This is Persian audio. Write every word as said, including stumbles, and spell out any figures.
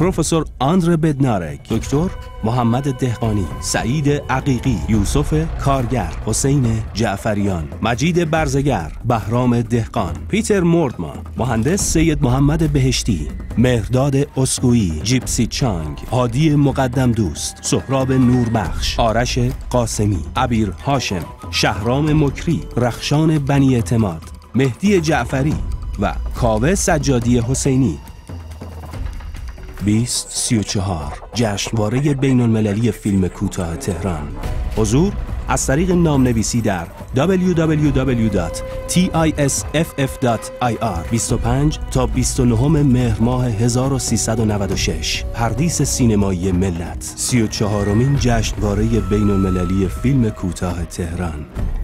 پروفسور آندره بدنارک، دکتر محمد دهقانی، سعید عقیقی، یوسف کارگر، حسین جعفریان، مجید برزگر، بهرام دهقان، پیتر موردمان، مهندس سید محمد بهشتی، مهرداد اسکویی، جیپسی چانگ، هادی مقدم دوست، سهراب نوربخش، آرش قاسمی، عبیر هاشم، شهرام مکری، رخشان بنی اعتماد، مهدی جعفری و کاوه سجادی حسینی. بیست سی و چهار جشنواره بین المللی فیلم کوتاه تهران. حضور از طریق نامنویسی در دبلیو دبلیو دبلیو دات تی آی اس اف اف دات آی آر بیست و پنج تا بیست و نه مهر ماه هزار و سیصد و نود و شش. پردیس سینمایی ملت. سی و چهارمین جشنواره بین المللی فیلم کوتاه تهران.